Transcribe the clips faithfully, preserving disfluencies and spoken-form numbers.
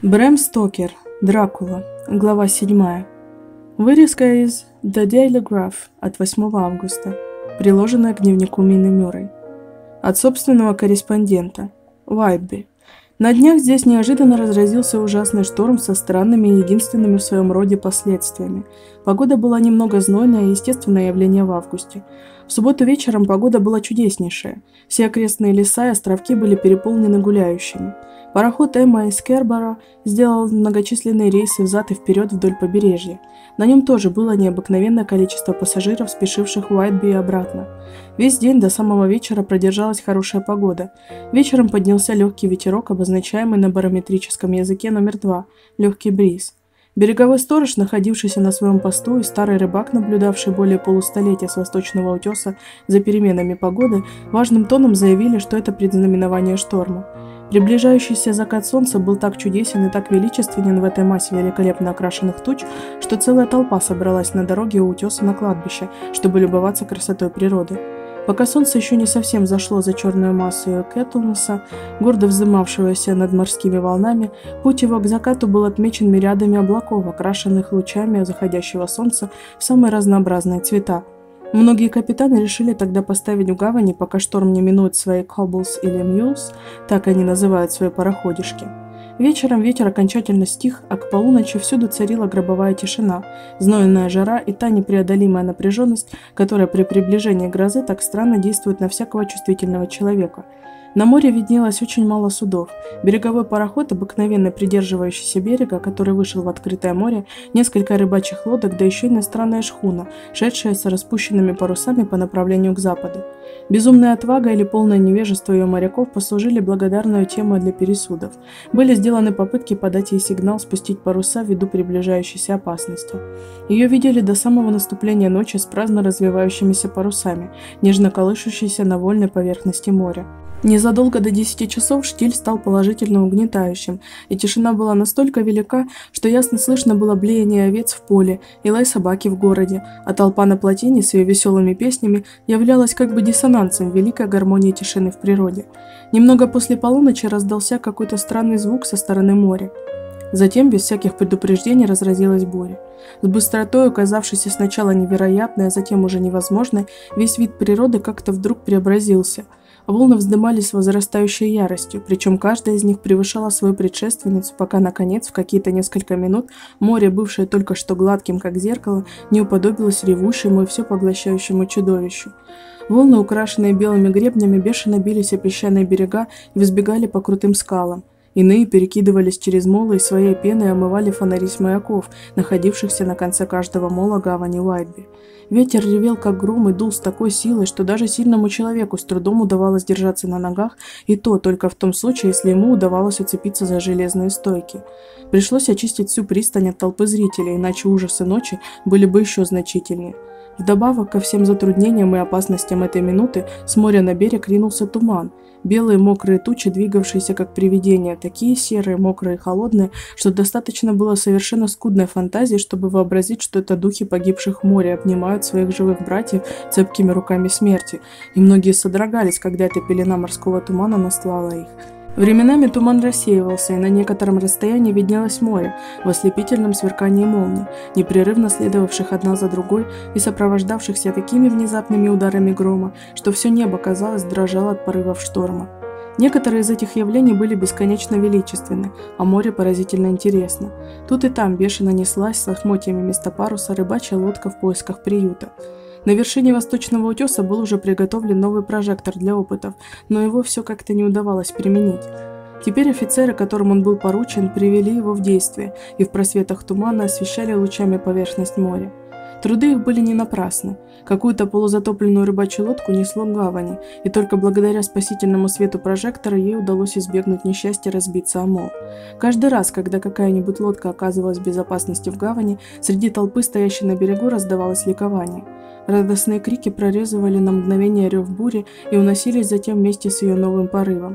Брэм Стокер. Дракула. Глава седьмая. Вырезка из The Daily Graph от восьмого августа, приложенная к дневнику Мины Мюррей. От собственного корреспондента. Уайтби. На днях здесь неожиданно разразился ужасный шторм со странными и единственными в своем роде последствиями. Погода была немного знойная, естественное явление в августе. В субботу вечером погода была чудеснейшая. Все окрестные леса и островки были переполнены гуляющими. Пароход Эмма из Керборо сделал многочисленные рейсы взад и вперед вдоль побережья. На нем тоже было необыкновенное количество пассажиров, спешивших в Уайтби и обратно. Весь день до самого вечера продержалась хорошая погода. Вечером поднялся легкий ветерок, обозначаемый на барометрическом языке номер два – легкий бриз. Береговой сторож, находившийся на своем посту, и старый рыбак, наблюдавший более полустолетия с восточного утеса за переменами погоды, важным тоном заявили, что это предзнаменование шторма. Приближающийся закат солнца был так чудесен и так величественен в этой массе великолепно окрашенных туч, что целая толпа собралась на дороге у утеса на кладбище, чтобы любоваться красотой природы. Пока солнце еще не совсем зашло за черную массу Кэтлнесса, гордо вздымавшегося над морскими волнами, путь его к закату был отмечен мириадами облаков, окрашенных лучами заходящего солнца в самые разнообразные цвета. Многие капитаны решили тогда поставить в гавани, пока шторм не минует свои «cobbles» или «mules», так они называют свои пароходишки. Вечером ветер окончательно стих, а к полуночи всюду царила гробовая тишина, знойная жара и та непреодолимая напряженность, которая при приближении грозы так странно действует на всякого чувствительного человека. На море виднелось очень мало судов. Береговой пароход, обыкновенно придерживающийся берега, который вышел в открытое море, несколько рыбачьих лодок, да еще иностранная шхуна, шедшая с распущенными парусами по направлению к западу. Безумная отвага или полное невежество ее моряков послужили благодарную темой для пересудов. Были сделаны попытки подать ей сигнал спустить паруса ввиду приближающейся опасности. Ее видели до самого наступления ночи с праздно развивающимися парусами, нежно колышущейся на вольной поверхности моря. Незадолго до десяти часов штиль стал положительно угнетающим, и тишина была настолько велика, что ясно слышно было блеяние овец в поле и лай собаки в городе, а толпа на плотине с ее веселыми песнями являлась как бы диссонансом великой гармонии тишины в природе. Немного после полуночи раздался какой-то странный звук со стороны моря. Затем, без всяких предупреждений, разразилась буря. С быстротой, оказавшейся сначала невероятной, а затем уже невозможной, весь вид природы как-то вдруг преобразился. Волны вздымались с возрастающей яростью, причем каждая из них превышала свою предшественницу, пока, наконец, в какие-то несколько минут море, бывшее только что гладким, как зеркало, не уподобилось ревущему и все поглощающему чудовищу. Волны, украшенные белыми гребнями, бешено бились о песчаные берега и взбегали по крутым скалам. Иные перекидывались через молы и своей пеной омывали фонари с маяков, находившихся на конце каждого мола гавани Уайтби. Ветер ревел как гром и дул с такой силой, что даже сильному человеку с трудом удавалось держаться на ногах, и то только в том случае, если ему удавалось уцепиться за железные стойки. Пришлось очистить всю пристань от толпы зрителей, иначе ужасы ночи были бы еще значительнее. Вдобавок ко всем затруднениям и опасностям этой минуты с моря на берег ринулся туман. Белые мокрые тучи, двигавшиеся как привидения, такие серые, мокрые и холодные, что достаточно было совершенно скудной фантазии, чтобы вообразить, что это духи погибших в море обнимают своих живых братьев цепкими руками смерти, и многие содрогались, когда эта пелена морского тумана настлала их. Временами туман рассеивался, и на некотором расстоянии виднелось море в ослепительном сверкании молний, непрерывно следовавших одна за другой и сопровождавшихся такими внезапными ударами грома, что все небо, казалось, дрожало от порывов шторма. Некоторые из этих явлений были бесконечно величественны, а море поразительно интересно. Тут и там бешено неслась с лохмотьями вместо паруса рыбачья лодка в поисках приюта. На вершине восточного утеса был уже приготовлен новый прожектор для опытов, но его все как-то не удавалось применить. Теперь офицеры, которым он был поручен, привели его в действие и в просветах тумана освещали лучами поверхность моря. Труды их были не напрасны. Какую-то полузатопленную рыбачью лодку несло к гавани, и только благодаря спасительному свету прожектора ей удалось избегнуть несчастья разбиться о мол. Каждый раз, когда какая-нибудь лодка оказывалась в безопасности в гавани, среди толпы, стоящей на берегу, раздавалось ликование. Радостные крики прорезывали на мгновение рев бури и уносились затем вместе с ее новым порывом.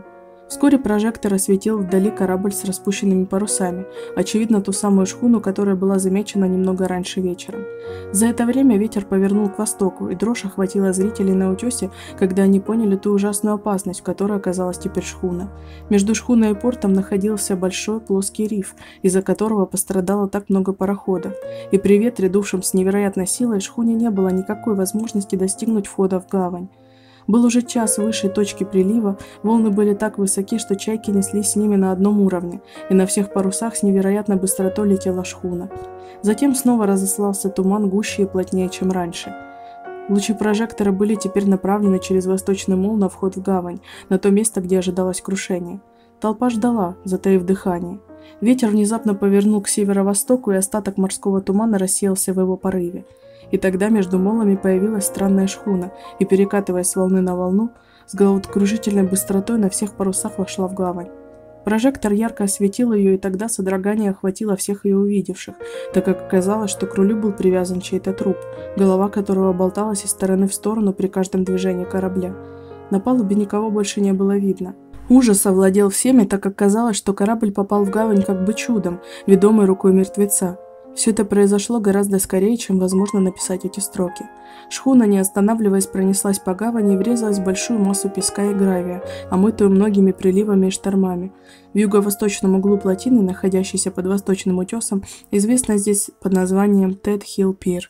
Вскоре прожектор осветил вдали корабль с распущенными парусами, очевидно, ту самую шхуну, которая была замечена немного раньше вечером. За это время ветер повернул к востоку, и дрожь охватила зрителей на утесе, когда они поняли ту ужасную опасность, в которой оказалась теперь шхуна. Между шхуной и портом находился большой плоский риф, из-за которого пострадало так много пароходов, и при ветре, дувшем с невероятной силой, шхуне не было никакой возможности достигнуть входа в гавань. Был уже час выше точки прилива, волны были так высоки, что чайки неслись с ними на одном уровне, и на всех парусах с невероятной быстротой летела шхуна. Затем снова разослался туман гуще и плотнее, чем раньше. Лучи прожектора были теперь направлены через восточный мол на вход в гавань, на то место, где ожидалось крушение. Толпа ждала, затаив дыхание. Ветер внезапно повернул к северо-востоку, и остаток морского тумана рассеялся в его порыве. И тогда между молами появилась странная шхуна, и, перекатываясь с волны на волну, с головокружительной быстротой на всех парусах вошла в гавань. Прожектор ярко осветил ее, и тогда содрогание охватило всех ее увидевших, так как оказалось, что к рулю был привязан чей-то труп, голова которого болталась из стороны в сторону при каждом движении корабля. На палубе никого больше не было видно. Ужас овладел всеми, так как казалось, что корабль попал в гавань как бы чудом, ведомый рукой мертвеца. Все это произошло гораздо скорее, чем возможно написать эти строки. Шхуна, не останавливаясь, пронеслась по гавани и врезалась в большую массу песка и гравия, омытую многими приливами и штормами. В юго-восточном углу плотины, находящейся под восточным утесом, известна здесь под названием Тед-Хилл Пир.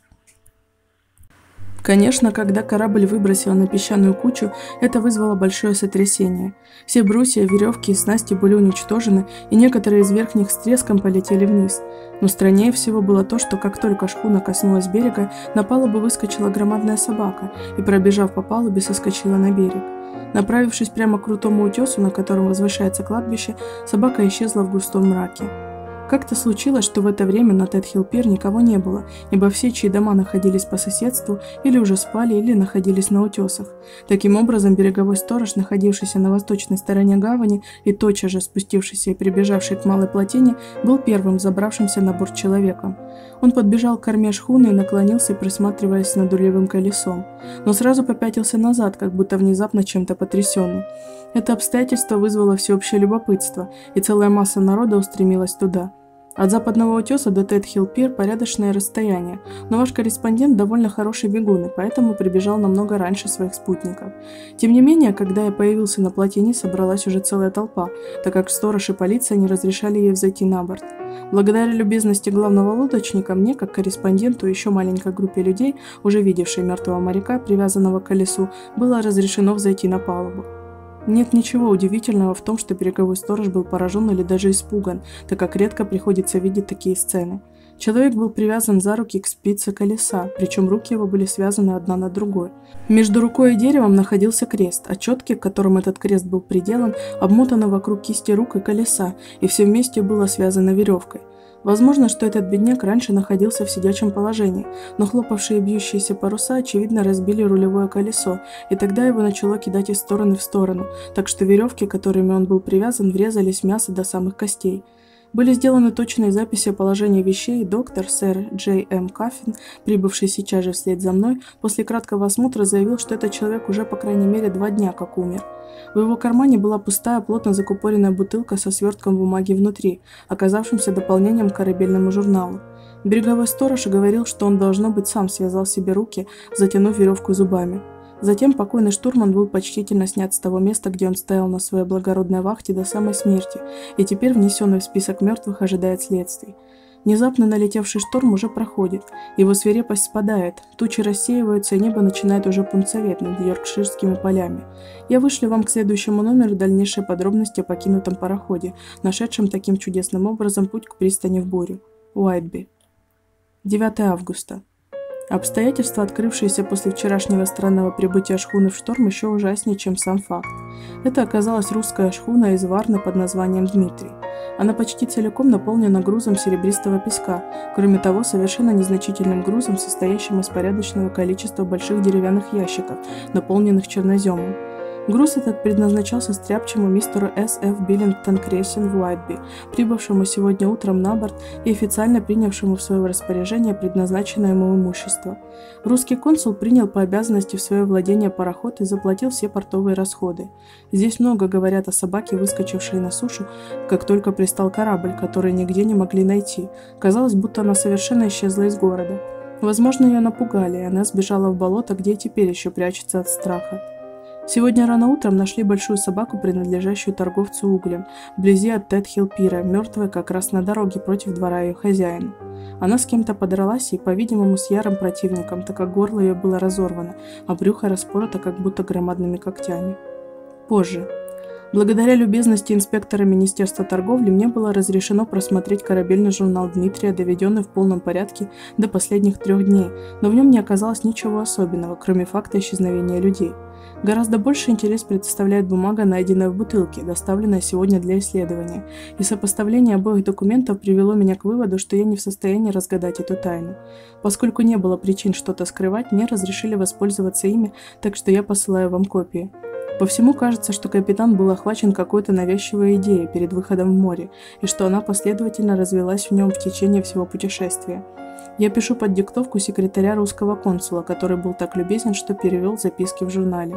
Конечно, когда корабль выбросил на песчаную кучу, это вызвало большое сотрясение. Все брусья, веревки и снасти были уничтожены, и некоторые из верхних с треском полетели вниз. Но страннее всего было то, что как только шхуна коснулась берега, на палубу выскочила громадная собака и, пробежав по палубе, соскочила на берег. Направившись прямо к крутому утесу, на котором возвышается кладбище, собака исчезла в густом мраке. Как-то случилось, что в это время на Тед-Хилл Пир никого не было, ибо все, чьи дома находились по соседству, или уже спали, или находились на утесах. Таким образом, береговой сторож, находившийся на восточной стороне гавани и тотчас же спустившийся и прибежавший к малой плотине, был первым забравшимся на борт человеком. Он подбежал к корме шхуны и наклонился, присматриваясь над рулевым колесом, но сразу попятился назад, как будто внезапно чем-то потрясенный. Это обстоятельство вызвало всеобщее любопытство, и целая масса народа устремилась туда. От западного утеса до Тед-Хилл Пир порядочное расстояние, но ваш корреспондент довольно хороший бегун, и поэтому прибежал намного раньше своих спутников. Тем не менее, когда я появился на плотине, собралась уже целая толпа, так как сторож и полиция не разрешали ей взойти на борт. Благодаря любезности главного лодочника, мне, как корреспонденту и еще маленькой группе людей, уже видевшей мертвого моряка, привязанного к колесу, было разрешено взойти на палубу. Нет ничего удивительного в том, что береговой сторож был поражен или даже испуган, так как редко приходится видеть такие сцены. Человек был привязан за руки к спице колеса, причем руки его были связаны одна над другой. Между рукой и деревом находился крест, а четки, к которым этот крест был приделан, обмотаны вокруг кисти рук и колеса, и все вместе было связано веревкой. Возможно, что этот бедняк раньше находился в сидячем положении, но хлопавшие и бьющиеся паруса, очевидно, разбили рулевое колесо, и тогда его начало кидать из стороны в сторону, так что веревки, которыми он был привязан, врезались в мясо до самых костей. Были сделаны точные записи о положении вещей, и доктор, сэр Джей Эм Каффин, прибывший сейчас же вслед за мной, после краткого осмотра заявил, что этот человек уже по крайней мере два дня как умер. В его кармане была пустая, плотно закупоренная бутылка со свертком бумаги внутри, оказавшимся дополнением к корабельному журналу. Береговой сторож говорил, что он, должно быть, сам связал себе руки, затянув веревку зубами. Затем покойный штурман был почтительно снят с того места, где он стоял на своей благородной вахте до самой смерти, и теперь, внесенный в список мертвых, ожидает следствий. Внезапно налетевший шторм уже проходит, его свирепость спадает, тучи рассеиваются, и небо начинает уже пунцоветь над йоркширскими полями. Я вышлю вам к следующему номеру дальнейшие подробности о покинутом пароходе, нашедшем таким чудесным образом путь к пристани в бурю. Уайтби. девятого августа. Обстоятельства, открывшиеся после вчерашнего странного прибытия шхуны в шторм, еще ужаснее, чем сам факт. Это оказалась русская шхуна из Варны под названием «Дмитрий». Она почти целиком наполнена грузом серебристого песка, кроме того, совершенно незначительным грузом, состоящим из порядочного количества больших деревянных ящиков, наполненных черноземом. Груз этот предназначался стряпчему мистеру С. Ф. Биллингтон Крейсен в Уайтби, прибывшему сегодня утром на борт и официально принявшему в свое распоряжение предназначенное ему имущество. Русский консул принял по обязанности в свое владение пароход и заплатил все портовые расходы. Здесь много говорят о собаке, выскочившей на сушу, как только пристал корабль, который нигде не могли найти. Казалось, будто она совершенно исчезла из города. Возможно, ее напугали, и она сбежала в болото, где и теперь еще прячется от страха. Сегодня рано утром нашли большую собаку, принадлежащую торговцу углем, вблизи от Тед-Хилл-пира, мертвая как раз на дороге против двора ее хозяина. Она с кем-то подралась и, по-видимому, с ярым противником, так как горло ее было разорвано, а брюхо распорото как будто громадными когтями. Позже. Благодаря любезности инспектора Министерства торговли мне было разрешено просмотреть корабельный журнал Дмитрия, доведенный в полном порядке до последних трех дней, но в нем не оказалось ничего особенного, кроме факта исчезновения людей. Гораздо больше интерес представляет бумага, найденная в бутылке, доставленная сегодня для исследования, и сопоставление обоих документов привело меня к выводу, что я не в состоянии разгадать эту тайну. Поскольку не было причин что-то скрывать, мне разрешили воспользоваться ими, так что я посылаю вам копии. По всему кажется, что капитан был охвачен какой-то навязчивой идеей перед выходом в море, и что она последовательно развилась в нем в течение всего путешествия. Я пишу под диктовку секретаря русского консула, который был так любезен, что перевел записки в журнале.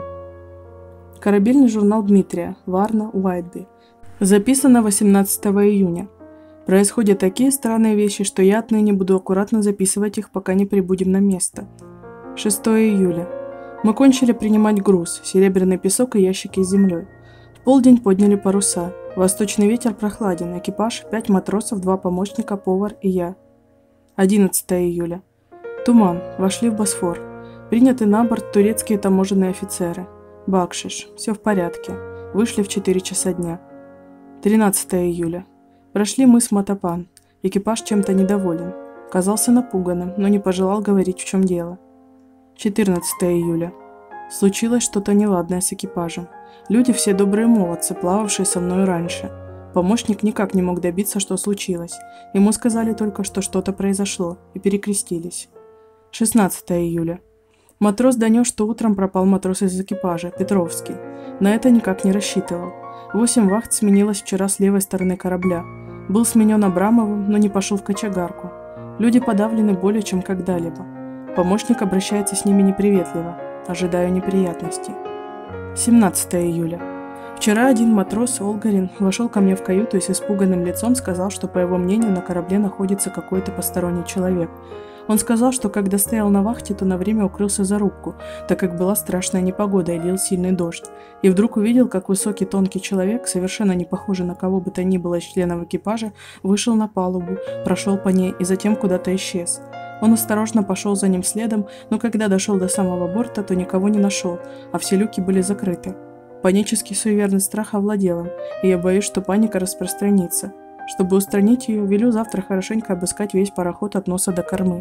Корабельный журнал Дмитрия, Варна, Уайтби. Записано восемнадцатого июня. Происходят такие странные вещи, что я отныне буду аккуратно записывать их, пока не прибудем на место. шестого июля. Мы кончили принимать груз, серебряный песок и ящики с землей. В полдень подняли паруса. Восточный ветер прохладен, экипаж, пять матросов, два помощника, повар и я. одиннадцатого июля. Туман. Вошли в Босфор. Приняты на борт турецкие таможенные офицеры. Бакшиш. Все в порядке. Вышли в четыре часа дня. тринадцатого июля. Прошли мыс Матапан. Экипаж чем-то недоволен. Казался напуганным, но не пожелал говорить, в чем дело. четырнадцатого июля. Случилось что-то неладное с экипажем. Люди все добрые молодцы, плававшие со мной раньше. Помощник никак не мог добиться, что случилось. Ему сказали только, что что-то произошло, и перекрестились. шестнадцатого июля. Матрос донес, что утром пропал матрос из экипажа, Петровский. На это никак не рассчитывал. Восемь вахт сменилось вчера с левой стороны корабля. Был сменен Абрамовым, но не пошел в кочегарку. Люди подавлены более чем когда-либо. Помощник обращается с ними неприветливо. Ожидаю неприятностей. семнадцатого июля. Вчера один матрос, Олгарин, вошел ко мне в каюту и с испуганным лицом сказал, что, по его мнению, на корабле находится какой-то посторонний человек. Он сказал, что когда стоял на вахте, то на время укрылся за рубку, так как была страшная непогода и лил сильный дождь, и вдруг увидел, как высокий тонкий человек, совершенно не похожий на кого бы то ни было из членов экипажа, вышел на палубу, прошел по ней и затем куда-то исчез. Он осторожно пошел за ним следом, но когда дошел до самого борта, то никого не нашел, а все люки были закрыты. Панический суеверный страх овладел им, и я боюсь, что паника распространится. Чтобы устранить ее, велю завтра хорошенько обыскать весь пароход от носа до кормы.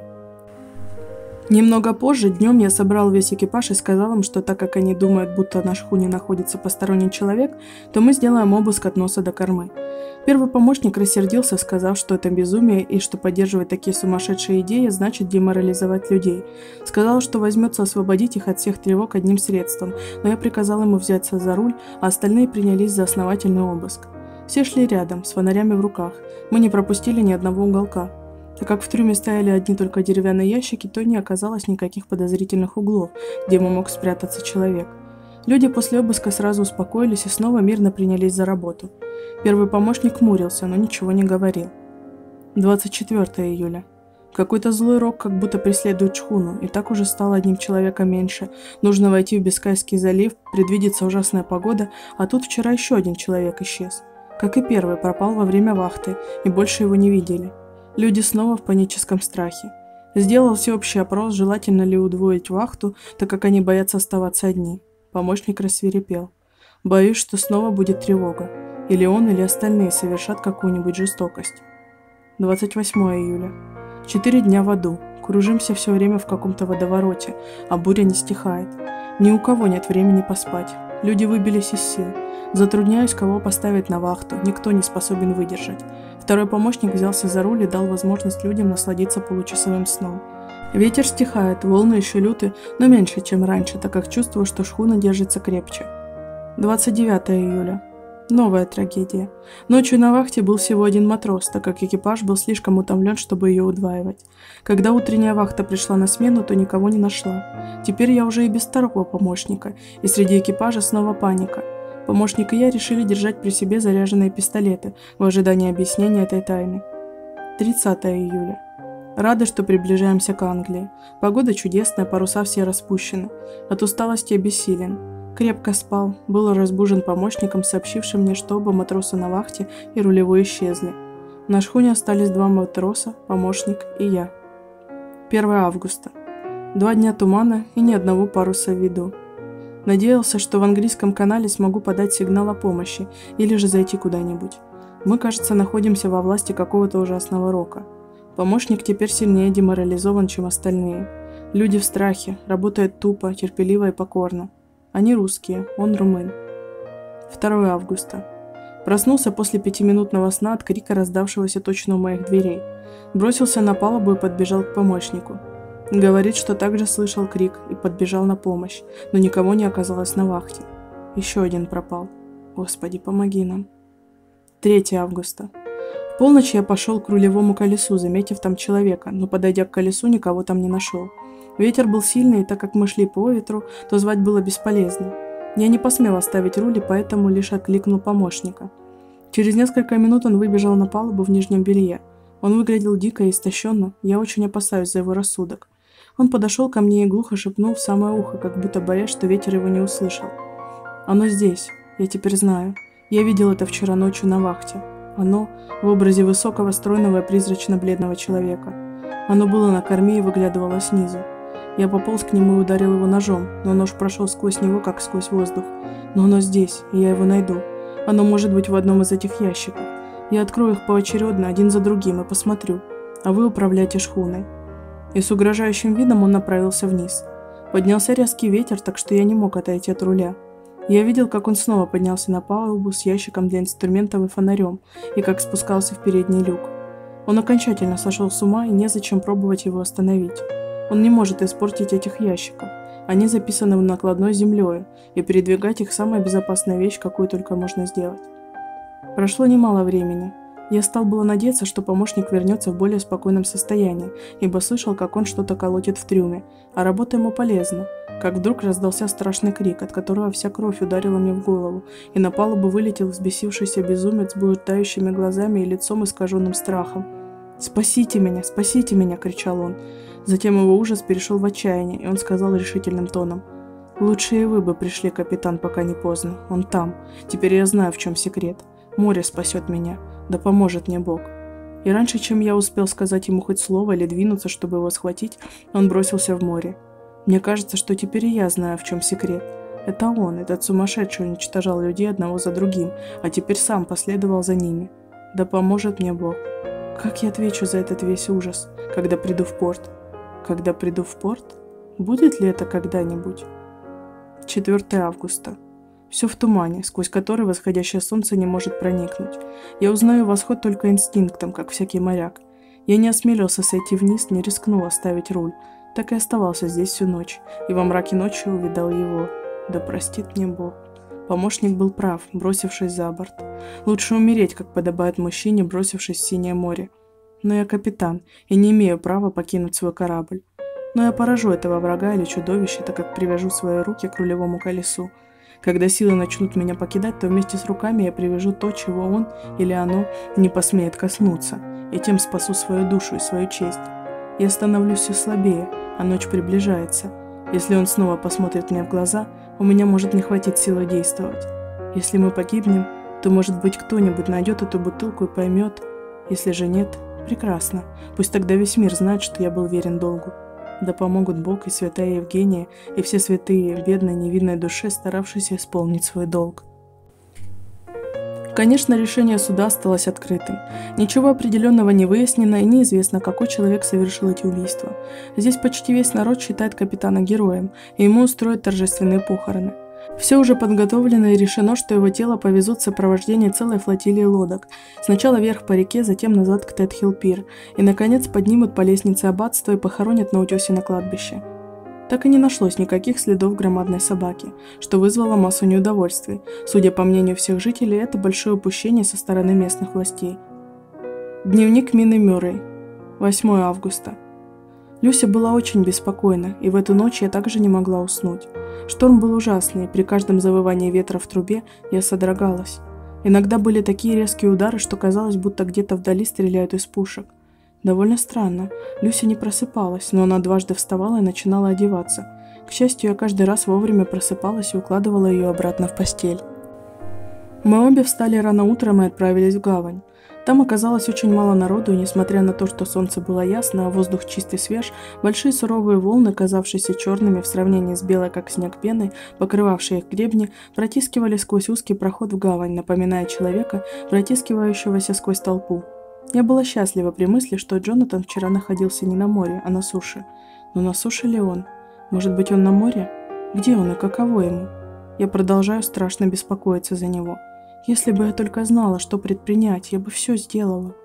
Немного позже, днем, я собрал весь экипаж и сказал им, что так как они думают, будто на шхуне находится посторонний человек, то мы сделаем обыск от носа до кормы. Первый помощник рассердился, сказав, что это безумие и что поддерживать такие сумасшедшие идеи значит деморализовать людей. Сказал, что возьмется освободить их от всех тревог одним средством, но я приказал ему взяться за руль, а остальные принялись за основательный обыск. Все шли рядом, с фонарями в руках. Мы не пропустили ни одного уголка. Так как в трюме стояли одни только деревянные ящики, то не оказалось никаких подозрительных углов, где бы мог спрятаться человек. Люди после обыска сразу успокоились и снова мирно принялись за работу. Первый помощник хмурился, но ничего не говорил. двадцать четвёртого июля. Какой-то злой рок как будто преследует шхуну, и так уже стало одним человеком меньше. Нужно войти в Бискайский залив, предвидится ужасная погода, а тут вчера еще один человек исчез. Как и первый, пропал во время вахты, и больше его не видели. Люди снова в паническом страхе. Сделал всеобщий опрос, желательно ли удвоить вахту, так как они боятся оставаться одни. Помощник рассвирепел. Боюсь, что снова будет тревога. Или он, или остальные совершат какую-нибудь жестокость. двадцать восьмого июля. Четыре дня в аду. Кружимся все время в каком-то водовороте, а буря не стихает. Ни у кого нет времени поспать. Люди выбились из сил. Затрудняюсь, кого поставить на вахту. Никто не способен выдержать. Второй помощник взялся за руль и дал возможность людям насладиться получасовым сном. Ветер стихает, волны еще люты, но меньше, чем раньше, так как чувствую, что шхуна держится крепче. двадцать девятое июля. Новая трагедия. Ночью на вахте был всего один матрос, так как экипаж был слишком утомлен, чтобы ее удваивать. Когда утренняя вахта пришла на смену, то никого не нашла. Теперь я уже и без второго помощника, и среди экипажа снова паника. Помощник и я решили держать при себе заряженные пистолеты в ожидании объяснения этой тайны. тридцатое июля. Рады, что приближаемся к Англии. Погода чудесная, паруса все распущены. От усталости обессилен. Крепко спал, был разбужен помощником, сообщившим мне, что оба матроса на вахте и рулевой исчезли. На шхуне остались два матроса, помощник и я. первое августа. Два дня тумана и ни одного паруса в виду. Надеялся, что в английском канале смогу подать сигнал о помощи или же зайти куда-нибудь. Мы, кажется, находимся во власти какого-то ужасного рока. Помощник теперь сильнее деморализован, чем остальные. Люди в страхе, работают тупо, терпеливо и покорно. Они русские, он румын. второе августа. Проснулся после пятиминутного сна от крика, раздавшегося точно у моих дверей. Бросился на палубу и подбежал к помощнику. Говорит, что также слышал крик и подбежал на помощь, но никого не оказалось на вахте. Еще один пропал. Господи, помоги нам. третье августа. В полночь я пошел к рулевому колесу, заметив там человека, но, подойдя к колесу, никого там не нашел. Ветер был сильный, и так как мы шли по ветру, то звать было бесполезно. Я не посмел оставить руль, и поэтому лишь окликнул помощника. Через несколько минут он выбежал на палубу в нижнем белье. Он выглядел дико и истощенно, я очень опасаюсь за его рассудок. Он подошел ко мне и глухо шепнул в самое ухо, как будто боясь, что ветер его не услышал. «Оно здесь, я теперь знаю. Я видел это вчера ночью на вахте. Оно в образе высокого, стройного и призрачно-бледного человека. Оно было на корме и выглядывало снизу. Я пополз к нему и ударил его ножом, но нож прошел сквозь него, как сквозь воздух. Но оно здесь, и я его найду. Оно может быть в одном из этих ящиков. Я открою их поочередно, один за другим, и посмотрю. А вы управляйте шхуной». И с угрожающим видом он направился вниз. Поднялся резкий ветер, так что я не мог отойти от руля. Я видел, как он снова поднялся на палубу с ящиком для инструментов и фонарем, и как спускался в передний люк. Он окончательно сошел с ума, и незачем пробовать его остановить. Он не может испортить этих ящиков. Они записаны в накладной землею, и передвигать их – самая безопасная вещь, какую только можно сделать. Прошло немало времени. Я стал было надеяться, что помощник вернется в более спокойном состоянии, ибо слышал, как он что-то колотит в трюме, а работа ему полезна. Как вдруг раздался страшный крик, от которого вся кровь ударила мне в голову, и на палубу вылетел взбесившийся безумец с блуждающими глазами и лицом, искаженным страхом. «Спасите меня! Спасите меня!» – кричал он. Затем его ужас перешел в отчаяние, и он сказал решительным тоном: «Лучше и вы бы пришли, капитан, пока не поздно. Он там. Теперь я знаю, в чем секрет. Море спасет меня. Да поможет мне Бог». И раньше, чем я успел сказать ему хоть слово или двинуться, чтобы его схватить, он бросился в море. Мне кажется, что теперь и я знаю, в чем секрет. Это он, этот сумасшедший, уничтожал людей одного за другим, а теперь сам последовал за ними. Да поможет мне Бог. Как я отвечу за этот весь ужас, когда приду в порт? Когда приду в порт? Будет ли это когда-нибудь? четвёртое августа. Все в тумане, сквозь который восходящее солнце не может проникнуть. Я узнаю восход только инстинктом, как всякий моряк. Я не осмелился сойти вниз, не рискнул оставить руль. Так и оставался здесь всю ночь, и во мраке ночи увидал его. Да простит мне Бог. Помощник был прав, бросившись за борт. Лучше умереть, как подобает мужчине, бросившись в синее море. Но я капитан, и не имею права покинуть свой корабль. Но я поражу этого врага или чудовища, так как привяжу свои руки к рулевому колесу. Когда силы начнут меня покидать, то вместе с руками я привяжу то, чего он или оно не посмеет коснуться, и тем спасу свою душу и свою честь. Я становлюсь все слабее, а ночь приближается. Если он снова посмотрит мне в глаза, у меня может не хватить силы действовать. Если мы погибнем, то, может быть, кто-нибудь найдет эту бутылку и поймет. Если же нет, прекрасно. Пусть тогда весь мир знает, что я был верен долгу. Да помогут Бог и святая Евгения, и все святые, бедной невинной душе, старавшиеся исполнить свой долг. Конечно, решение суда осталось открытым. Ничего определенного не выяснено, и неизвестно, какой человек совершил эти убийства. Здесь почти весь народ считает капитана героем, и ему устроят торжественные похороны. Все уже подготовлено и решено, что его тело повезут в сопровождении целой флотилии лодок. Сначала вверх по реке, затем назад к Тедхилл-пир, и, наконец, поднимут по лестнице аббатства и похоронят на утесе на кладбище. Так и не нашлось никаких следов громадной собаки, что вызвало массу неудовольствий. Судя по мнению всех жителей, это большое упущение со стороны местных властей. Дневник Мины Мюррей. восьмое августа. Люся была очень беспокойна, и в эту ночь я также не могла уснуть. Шторм был ужасный, и при каждом завывании ветра в трубе я содрогалась. Иногда были такие резкие удары, что казалось, будто где-то вдали стреляют из пушек. Довольно странно. Люся не просыпалась, но она дважды вставала и начинала одеваться. К счастью, я каждый раз вовремя просыпалась и укладывала ее обратно в постель. Мы обе встали рано утром и отправились в гавань. Там оказалось очень мало народу, и несмотря на то, что солнце было ясно, а воздух чистый свеж, большие суровые волны, казавшиеся черными в сравнении с белой как снег пеной, покрывавшие их гребни, протискивали сквозь узкий проход в гавань, напоминая человека, протискивающегося сквозь толпу. Я была счастлива при мысли, что Джонатан вчера находился не на море, а на суше. Но на суше ли он? Может быть, он на море? Где он и каково ему? Я продолжаю страшно беспокоиться за него. Если бы я только знала, что предпринять, я бы все сделала.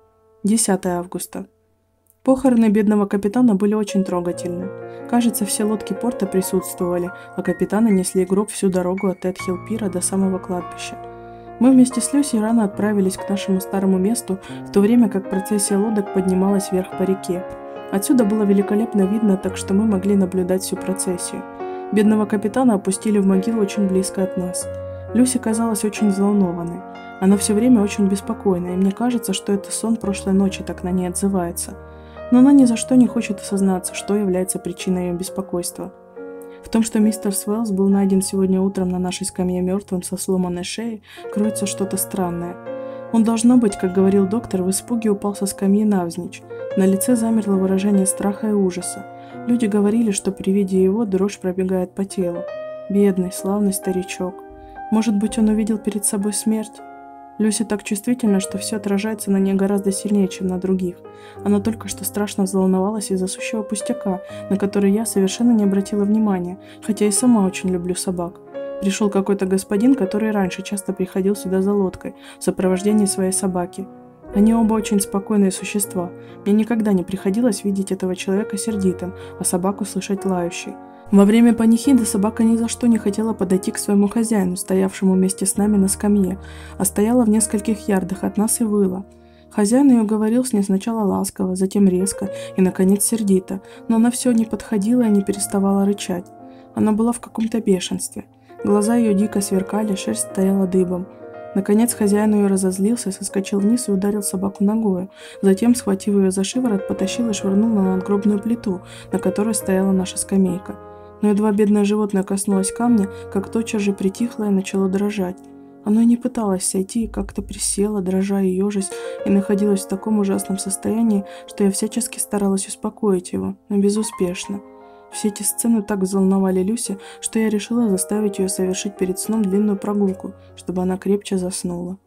десятое августа. Похороны бедного капитана были очень трогательны. Кажется, все лодки порта присутствовали, а капитаны несли гроб всю дорогу от Эдхилл-пира до самого кладбища. Мы вместе с Люсей рано отправились к нашему старому месту, в то время как процессия лодок поднималась вверх по реке. Отсюда было великолепно видно, так что мы могли наблюдать всю процессию. Бедного капитана опустили в могилу очень близко от нас. Люси казалась очень взволнованной. Она все время очень беспокойна, и мне кажется, что это сон прошлой ночи так на ней отзывается. Но она ни за что не хочет осознаться, что является причиной ее беспокойства. В том, что мистер Свеллс был найден сегодня утром на нашей скамье мертвым со сломанной шеей, кроется что-то странное. Он, должно быть, как говорил доктор, в испуге упал со скамьи навзничь. На лице замерло выражение страха и ужаса. Люди говорили, что при виде его дрожь пробегает по телу. Бедный, славный старичок. Может быть, он увидел перед собой смерть? Люси так чувствительна, что все отражается на ней гораздо сильнее, чем на других. Она только что страшно взволновалась из-за сущего пустяка, на который я совершенно не обратила внимания, хотя и сама очень люблю собак. Пришел какой-то господин, который раньше часто приходил сюда за лодкой, в сопровождении своей собаки. Они оба очень спокойные существа. Мне никогда не приходилось видеть этого человека сердитым, а собаку слышать лающей. Во время панихиды собака ни за что не хотела подойти к своему хозяину, стоявшему вместе с нами на скамье, а стояла в нескольких ярдах от нас и выла. Хозяин ее говорил с ней сначала ласково, затем резко и, наконец, сердито, но она все не подходила и не переставала рычать. Она была в каком-то бешенстве. Глаза ее дико сверкали, шерсть стояла дыбом. Наконец хозяин ее разозлился, соскочил вниз и ударил собаку ногою, затем, схватив ее за шиворот, потащил и швырнул на надгробную плиту, на которой стояла наша скамейка. Но едва бедное животное коснулось камня, как тотчас же притихло и начало дрожать. Оно и не пыталось сойти, как-то присело, дрожа и ежась, и находилось в таком ужасном состоянии, что я всячески старалась успокоить его, но безуспешно. Все эти сцены так взволновали Люси, что я решила заставить ее совершить перед сном длинную прогулку, чтобы она крепче заснула.